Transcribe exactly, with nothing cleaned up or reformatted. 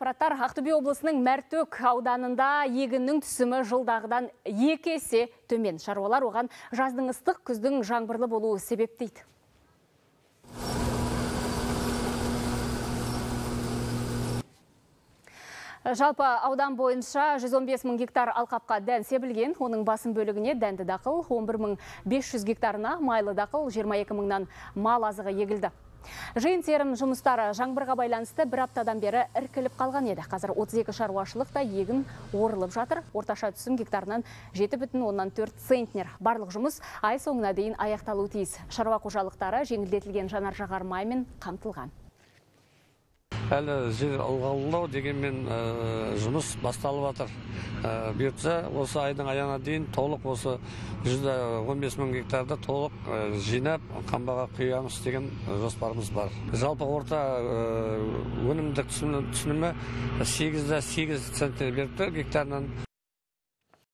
ақпараттар. Ақтөбе облысының Мәртөк ауданында егіннің түсімі жылдағыдан екі есе төмен. Шаруалар оған жаздың ыстық, күздің жаңбырлы болуы себеп дейді. Жалпы аудан бойынша жүз он бес мың гектар алқапқа дән себілген, оның басым бөлігіне дәнді дақыл, он бір мың бес жүз гектарына майлы дақыл, жиырма екі мыңнан мал азығы егілді. Жиын терім жұмыстары жаңбырға байланысты бір аптадан бері іркіліп қалған еді. Қазір отыз екі шаруашылықта егін орылып жатыр. Орташа түсім гектарынан жеті бүтін оннан төрт центнер. Барлық жұмыс ай соңына дейін аяқталуы тиіс. Шаруа қожалықтары жеңілдетілген жанар-жағар маймен қамтылған. Әлі жер ылғалдау дегенмен жұмыс басталып жатыр. Бұйыртса осы айдың аяғына дейін толық осы жүз он бес мың гектарды толық жинап қамбаға құямыз деген жоспарымыз бар. Жалпы орта өнімдік түсімі сегіз де сегіз центнер беріп тұр гектарынан.